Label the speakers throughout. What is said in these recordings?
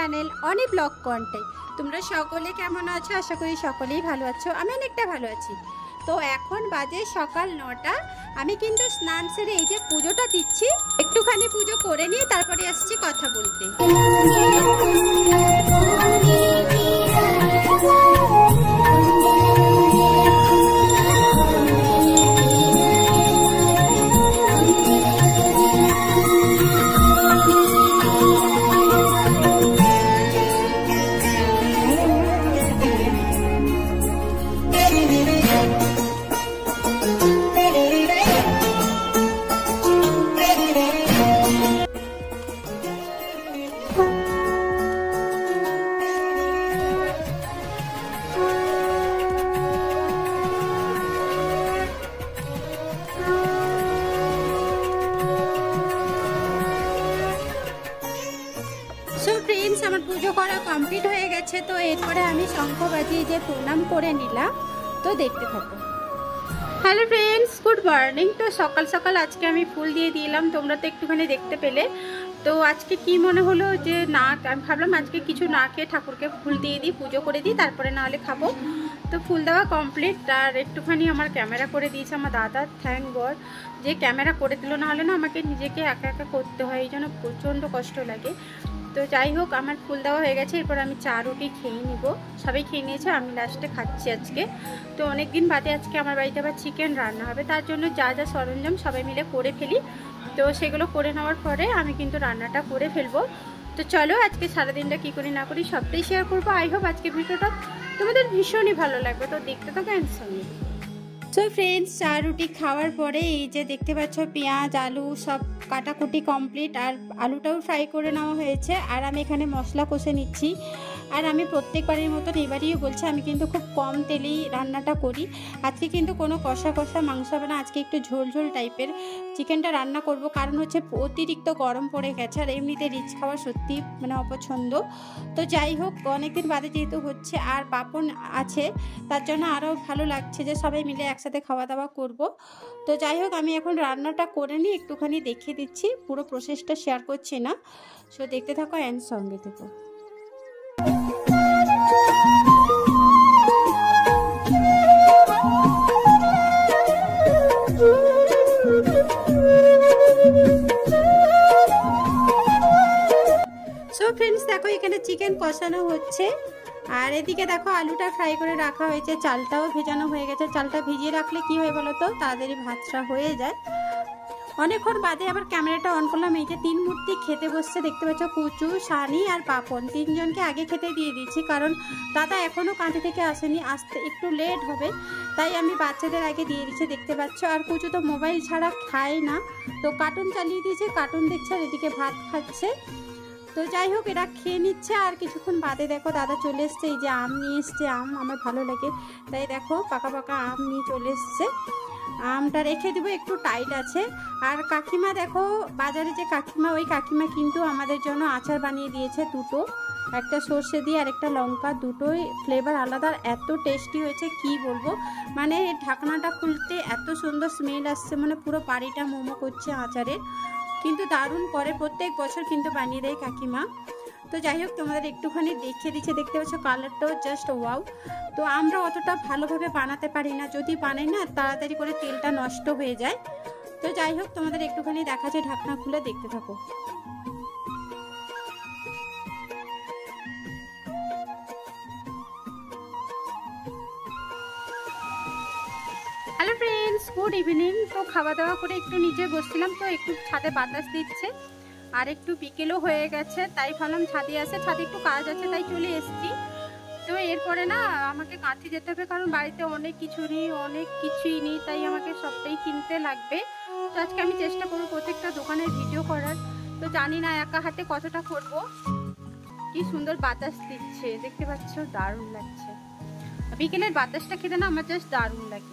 Speaker 1: Channel অনি blog content. তোমরা সকলে কেমন আছো? আশা করি সকলেই ভালো আছো। আমি অনেকটা ভালো আছি। তো এখন বাজে সকাল 9টা। আমি কিন্তু স্নান সেরে এই যে পুজোটা দিচ্ছি, একটুখানি পুজো করে নিয়ে তারপরে আসছি কথা বলতে। সো ফ্রেন্ডস, আমার পুজো করা কমপ্লিট হয়ে গেছে। তো এরপরে আমি শঙ্খ বাজিয়ে যে প্রণাম করে নিলাম, তো দেখতে থাকো। Hello friends, good morning. তো সকাল সকাল আজকে আমি ফুল দিয়ে দিলাম, তোমরা তো একটুখানি দেখতে পেলে। তো আজকে কি মনে হলো যে না, আমি ভাবলাম আজকে কিছু না খেয়ে ঠাকুরকে ফুল দিয়ে দিই, পুজো করে দিই, তারপরে নাহলে খাবো। তো ফুল দেওয়া কমপ্লিট। আর একটুখানি আমার ক্যামেরা করে দিয়েছে আমার দাদা, থ্যাংক গড যে ক্যামেরা করে দিল, নাহলে না আমাকে নিজেকে একা একা করতে হয়, এই জন্য প্রচণ্ড কষ্ট লাগে। তো যাই হোক, আমার ফুল দেওয়া হয়ে গেছে। এরপর আমি চা রুটি খেয়ে নিব। সবাই খেয়ে নিয়েছে, আমি লাস্টে খাচ্ছি আজকে। তো অনেক দিন বাদে আজকে আমার বাড়িতে আবার চিকেন রান্না হবে, তার জন্য যা যা সরঞ্জাম সবাই মিলে করে ফেলি। তো সেগুলো করে নেওয়ার পরে আমি কিন্তু রান্নাটা করে ফেলবো। তো চলো আজকে সারাদিনটা কী করি না করি সবটাই শেয়ার করবো। আই হোপ আজকে ভিডিওটা তোমাদের ভীষণই ভালো লাগবে। তো দেখতে থাকো এর সঙ্গে। সো ফ্রেন্ডস, চা রুটি খাওয়ার পরে এই যে দেখতে পাচ্ছ পেঁয়াজ আলু সব কাটাকুটি কমপ্লিট, আর আলুটাও ফ্রাই করে নেওয়া হয়েছে। আর আমি এখানে মশলা কষে নিচ্ছি। আর আমি প্রত্যেকবারের মতন এবারেও বলছি, আমি কিন্তু খুব কম তেলেই রান্নাটা করি। আজকে কিন্তু কোনো কষা কষা মাংস হবে না, আজকে একটু ঝোল ঝোল টাইপের চিকেনটা রান্না করব। কারণ হচ্ছে অতিরিক্ত গরম পড়ে গেছে, আর এমনিতে রিচ খাওয়া সত্যি মানে অপছন্দ। তো যাই হোক, অনেকদিন বাদে যেহেতু হচ্ছে, আর পাপন আছে, তার জন্য আরও ভালো লাগছে যে সবাই মিলে একসাথে খাওয়া দাওয়া করব। তো যাই হোক, আমি এখন রান্নাটা করে নিই, একটুখানি দেখিয়ে দিচ্ছি, পুরো প্রসেসটা শেয়ার করছি না। সো দেখতে থাকো অ্যান্ড সঙ্গে থেকো। সো ফ্রেন্ডস, দেখো এখানে চিকেন কষানো হচ্ছে, আর এদিকে দেখো আলুটা ফ্রাই করে রাখা হয়েছে, চালটাও ভেজানো হয়ে গেছে। চালটা ভিজিয়ে রাখলে কি হয় বলো তো, তাড়াতাড়ি ভাতটা হয়ে যায়। অনেকক্ষণ বাদে আবার ক্যামেরাটা অন করলাম। এই যে 3 মূর্তি খেতে বসছে, দেখতে পাচ্ছ, কুচু, সানি আর পাপন। 3 জনকে আগে খেতে দিয়ে দিচ্ছি, কারণ দাদা এখনও কাঁথি থেকে আসেনি, আসতে একটু লেট হবে, তাই আমি বাচ্চাদের আগে দিয়ে দিচ্ছি, দেখতে পাচ্ছ। আর কুচু তো মোবাইল ছাড়া খায় না, তো কার্টুন চালিয়ে দিয়েছে, কার্টুন দেখছে, আর এদিকে ভাত খাচ্ছে। তো যাই হোক, এরা খেয়ে নিচ্ছে। আর কিছুক্ষণ বাদে দেখো দাদা চলে এসছে, এই যে আম নিয়ে এসছে। আম আমার ভালো লাগে, তাই দেখো পাকা পাকা আম নিয়ে চলে এসছে। আমটা রেখে দিব, একটু টাইট আছে। আর কাকিমা দেখো, বাজারে যে কাকিমা, ওই কাকিমা কিন্তু আমাদের জন্য আচার বানিয়ে দিয়েছে দুটো, একটা সর্ষে দিয়ে আর একটা লঙ্কা, দুটোই ফ্লেভার আলাদা, এত টেস্টি হয়েছে কি বলবো। মানে ঢাকনাটা খুলতে এত সুন্দর স্মেল আসছে, মানে পুরো বাড়িটা মোমো করছে আচারের, কিন্তু দারুণ করে। প্রত্যেক বছর কিন্তু বানিয়ে দেয় কাকিমা। তো যাই হোক, তোমাদের একটুখানি দেখিয়ে দিচ্ছে, দেখতে পাচ্ছ কালারটাও জাস্ট ওয়াও। তো আমরা অতটা ভালোভাবে বানাতে পারি না, যদি বানাই না তাড়াতাড়ি করে তেলটা নষ্ট হয়ে যায়। তো যাই হোক, তোমাদের একটুখানি দেখাচ্ছে, ঢাকনা খুলে দেখতে থাকো। Hello friends, good evening. তো খাওয়া দাওয়া করে একটু নিচে বসছিলাম, তো একটু ছাদে বাতাস দিচ্ছে, আর একটু বিকেলও হয়ে গেছে, তাই ভাবলাম ছাদে আসে, ছাদে একটু কাজ আছে, তাই চলে এসেছি। তো এরপরে না আমাকে কাঁথি যেতে হবে, কারণ বাড়িতে অনেক কিছুই নেই, তাই আমাকে সবটাই কিনতে লাগবে। তো আজকে আমি চেষ্টা করবো প্রত্যেকটা দোকানের ভিডিও করার। তো জানি না একা হাতে কতটা করব। কি সুন্দর বাতাস দিচ্ছে, দেখতে পাচ্ছ, দারুণ লাগছে। বিকেলের বাতাসটা খেতে না আমার জাস্ট দারুণ লাগে।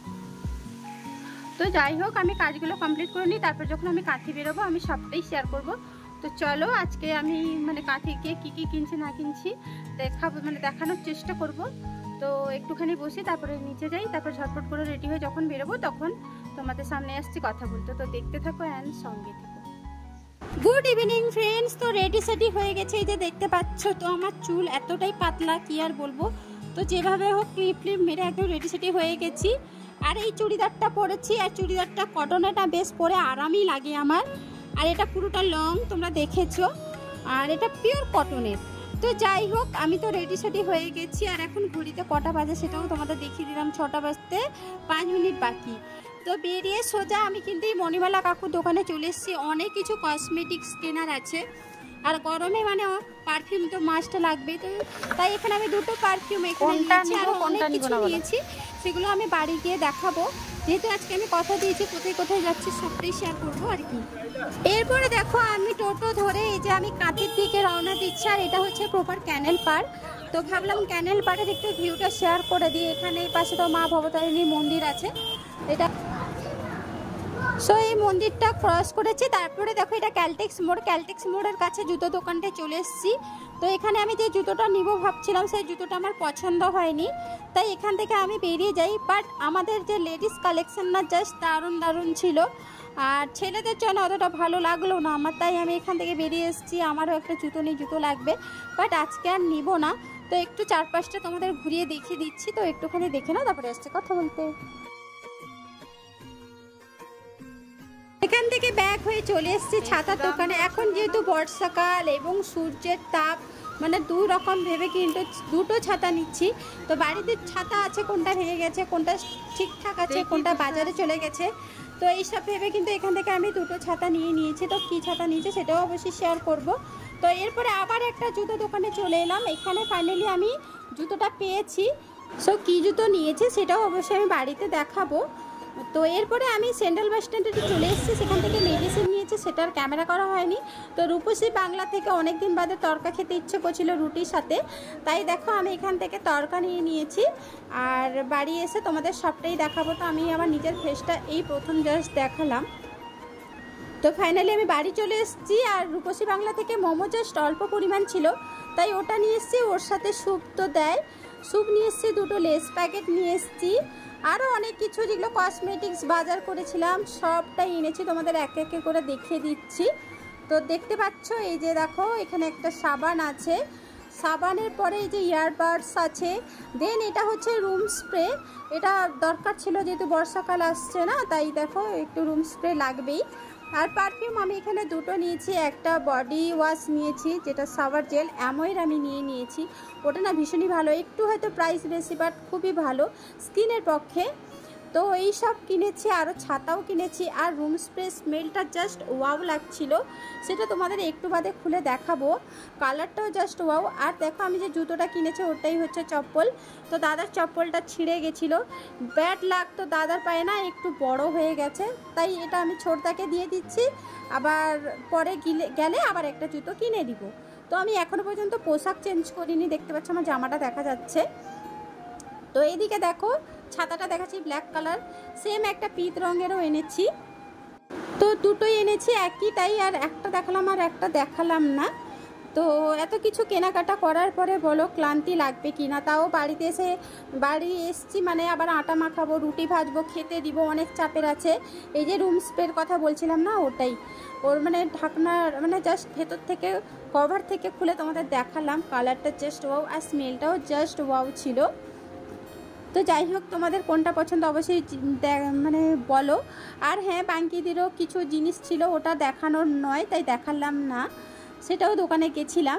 Speaker 1: তো যাই হোক, আমি কাজগুলো কমপ্লিট করে নিই, তারপর যখন আমি কাঁথি বেরোবো আমি সবটাই শেয়ার করব। তো চলো, আজকে আমি মানে কাঁথি গিয়ে কী কী কিনছি না কিনছি দেখানোর চেষ্টা করব। তো একটুখানি বসি, তারপরে নিচে যাই, তারপর ঝটপট করে রেডি হয়ে যখন বেরোবো তখন তোমাদের সামনে আসছি কথা বলতে। তো দেখতে থাকো অ্যান্ড সঙ্গে থেকো। Good evening friends. তো রেডি সেডি হয়ে গেছে, এই যে দেখতে পাচ্ছ। তো আমার চুল এতটাই পাতলা কি আর বলবো। তো যেভাবে হোক ক্লিপ মেরে একদম রেডি সেডি হয়ে গেছি। আর এই চুড়িদারটা পরেছি, আর চুড়িদারটা কটনেরটা বেশ পরে আরামই লাগে আমার। আর এটা পুরোটা লং, তোমরা দেখেছো। আর এটা পিওর কটনের। তো যাই হোক, আমি তো রেডি সেডি হয়ে গেছি। আর এখন ঘড়িতে কটা বাজে সেটাও তোমাদের দেখিয়ে দিলাম, 6টা বাজতে 5 মিনিট বাকি। তো বেরিয়ে সোজা আমি কিন্তু এই মণিমালা কাকুর দোকানে চলে এসেছি। অনেক কিছু কসমেটিক্স কেনার আছে, আর গরমে মানে পারফিউম তো মাস্ট লাগবে। তো তাই এখানে আমি দুটো পারফিউম এখানে নিয়েছি, আর অনেক কিছু নিয়েছি, সেগুলো আমি বাড়ি গিয়ে দেখাবো। যেহেতু আজকে আমি কথা দিয়েছি কোথায় কোথায় যাচ্ছি সবটাই শেয়ার করবো আর কি। এরপরে দেখো আমি টোটো ধরে এই যে আমি কাঁথির দিকে রওনা দিচ্ছি। আর এটা হচ্ছে প্রপার ক্যানেল পার। তো ভাবলাম ক্যানেল পাড়ের একটু ভিউটা শেয়ার করে দিই। এখানে এই পাশে তো মা ভবতারিণী মন্দির আছে। এটা সো এই মন্দিরটা ক্রস করেছি। তারপরে দেখো এটা ক্যালটেক্স মোড়। ক্যালটেক্স মোড়ের কাছে জুতো দোকানটায় চলে এসেছি। তো এখানে আমি যে জুতোটা নিব ভাবছিলাম, সেই জুতোটা আমার পছন্দ হয়নি, তাই এখান থেকে আমি বেরিয়ে যাই। বাট আমাদের যে লেডিস কালেকশন না, জাস্ট দারুণ দারুণ ছিল। আর ছেলেদের জন্য অতটা ভালো লাগলো না আমার, তাই আমি এখান থেকে বেরিয়ে এসেছি। আমারও একটা জুতো নেই, জুতো লাগবে, বাট আজকে আর নিব না। তো একটু 4-5টা তোমাদের ঘুরিয়ে দেখিয়ে দিচ্ছি। তো একটুখানি দেখে নাও, তারপরে আসছে কথা বলতে। এখান থেকে ব্যাক হয়ে চলে এসেছি ছাতার দোকানে। এখন যেহেতু বর্ষাকাল এবং সূর্যের তাপ, মানে দু রকম ভেবে কিন্তু দুটো ছাতা নিচ্ছি। তো বাড়িতে ছাতা আছে, কোনটা ভেঙে গেছে, কোনটা ঠিকঠাক আছে, কোনটা বাজারে চলে গেছে। তো এইসব ভেবে কিন্তু এখান থেকে আমি দুটো ছাতা নিয়ে নিয়েছি। তো কী ছাতা নিয়েছি সেটাও অবশ্যই শেয়ার করব। তো এরপরে আবার একটা জুতো দোকানে চলে এলাম। এখানে ফাইনালি আমি জুতোটা পেয়েছি। সো কী জুতো নিয়েছি সেটাও অবশ্যই আমি বাড়িতে দেখাবো। তো এরপরে আমি সেন্ট্রাল বাস স্ট্যান্ডে চলে এসেছি। সেখান থেকে মেডিসিন নিয়েছি, সেটার ক্যামেরা করা হয়নি। তো রূপসী বাংলা থেকে অনেক দিন বাদে তরকা খেতে ইচ্ছে করছিল রুটির সাথে, তাই দেখো আমি এখান থেকে তরকা নিয়ে নিয়েছি। আর বাড়ি এসে তোমাদের সবটাই দেখাবো। তো আমি আমার নিজের ফেসটা এই প্রথম জাস্ট দেখালাম। তো ফাইনালি আমি বাড়ি চলে এসেছি। আর রূপসী বাংলা থেকে মোমো জাস্ট অল্প পরিমাণ ছিল, তাই ওটা নিয়ে এসেছি। ওর সাথে স্যুপ তো দেয়, স্যুপ নিয়ে এসেছি, দুটো লেস প্যাকেট নিয়ে এসেছি। আরও অনেক কিছু যেগুলো কসমেটিক্স বাজার করেছিলাম সবটাই এনেছি, তোমাদের এক এক করে দেখিয়ে দিচ্ছি। তো দেখতে পাচ্ছ, এই যে দেখো এখানে একটা সাবান আছে, সাবানের পরে এই যে ইয়ারবাডস আছে। দেন এটা হচ্ছে রুম স্প্রে, এটা দরকার ছিল যেহেতু বর্ষাকাল আসছে না, তাই দেখো একটু রুম স্প্রে লাগবেই। আর পারফিউম আমি এখানে দুটো নিয়েছি, একটা বডি ওয়াশ নিয়েছি যেটা শাওয়ার জেল অ্যামোয়ের আমি নিয়েছি। ওটা না ভীষণই ভালো, একটু হয়তো প্রাইস বেশি বাট খুবই ভালো স্কিনের পক্ষে। তো এই সব কিনেছি, আরও ছাতাও কিনেছি। আর রুম স্প্রে স্মেলটা জাস্ট ওয়াও লাগছিল, সেটা তোমাদের একটু বাদে খুলে দেখাবো। কালারটাও জাস্ট ওয়াও। আর দেখো আমি যে জুতোটা কিনেছি ওটাই হচ্ছে চপ্পল। তো দাদার চপ্পলটা ছিঁড়ে গেছিলো, ব্যাড লাগ। তো দাদার পায়ে না একটু বড় হয়ে গেছে, তাই এটা আমি ছোটদাকে দিয়ে দিচ্ছি। আবার পরে গেলে আবার একটা জুতো কিনে দিব। তো আমি এখনও পর্যন্ত পোশাক চেঞ্জ করিনি, দেখতে পাচ্ছ আমার জামাটা দেখা যাচ্ছে। তো এইদিকে দেখো ছাতাটা দেখাচ্ছি ব্ল্যাক কালার, সেম একটা পিত রঙেরও এনেছি। তো দুটোই এনেছি একই, তাই আর একটা দেখালাম আর একটা দেখালাম না। তো এত কিছু কেনাকাটা করার পরে বলো ক্লান্তি লাগবে কি না। তাও বাড়ি এসছি মানে আবার আটা মাখাবো, রুটি ভাজবো, খেতে দিব, অনেক চাপের আছে। এই যে রুম স্প্রের কথা বলছিলাম না, ওটাই ওর মানে ঢাকনার মানে জাস্ট ভেতর থেকে কভার থেকে খুলে তোমাদের দেখালাম। কালারটা জাস্ট ওয়াও, আর স্মেলটাও জাস্ট ওয়াও ছিল। তো যাই হোক, তোমাদের কোনটা পছন্দ অবশ্যই মানে বলো। আর হ্যাঁ, বাঙ্কিদেরও কিছু জিনিস ছিল, ওটা দেখানোর নয় তাই দেখালাম না, সেটাও দোকানে গেছিলাম।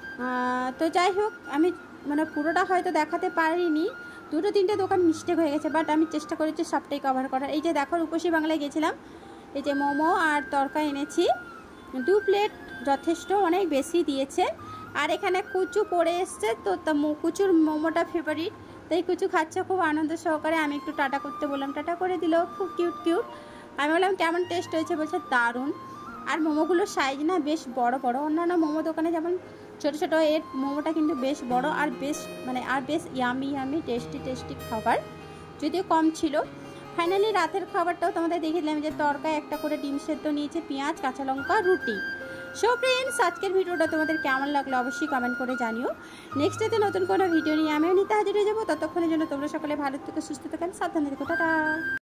Speaker 1: তো যাই হোক, আমি মানে পুরোটা হয়তো দেখাতে পারিনি, 2-3টে দোকান মিস্টেক হয়ে গেছে, বাট আমি চেষ্টা করেছি সবটাই কভার করার। এই যে দেখো রূপসী বাংলায় গেছিলাম, এই যে মোমো আর তরকা এনেছি 2 প্লেট, যথেষ্ট অনেক বেশি দিয়েছে। আর এখানে কুচু পড়ে এসছে, তো কুচুর মোমোটা ফেভারিট, তাই কুচু খাচ্ছে খুব আনন্দ সহকারে। আমি একটু টাটা করতে বললাম, টাটা করে দিল, খুব কিউট কিউট। আমি বললাম কেমন টেস্ট হয়েছে, বলছে দারুণ। আর মোমোগুলোর সাইজ না বেশ বড় বড়, অন্যান্য মোমো দোকানে যেমন ছোট ছোট, এর মোমোটা কিন্তু বেশ বড় আর বেশ ইয়ামি টেস্টি খাবার, যদিও কম ছিল। ফাইনালি রাতের খাবারটাও তোমাদের দেখিয়ে দিলাম, যে তরকায় একটা করে ডিম সেদ্ধ নিয়েছে, পেঁয়াজ, কাঁচা লঙ্কা, রুটি। সো ফ্রেন্ডস, আজকের ভিডিওটা তোমাদের কেমন লাগলো অবশ্যই কমেন্ট করে জানিও। নেক্সট ডেতে নতুন কোনো ভিডিও নিয়ে আমিও নিতে হাজির হয়ে যাবো। ততক্ষণের জন্য তোমরা সকলে ভালো থেকে সুস্থ থাকেন, সাবধানে থেকো, টাটা।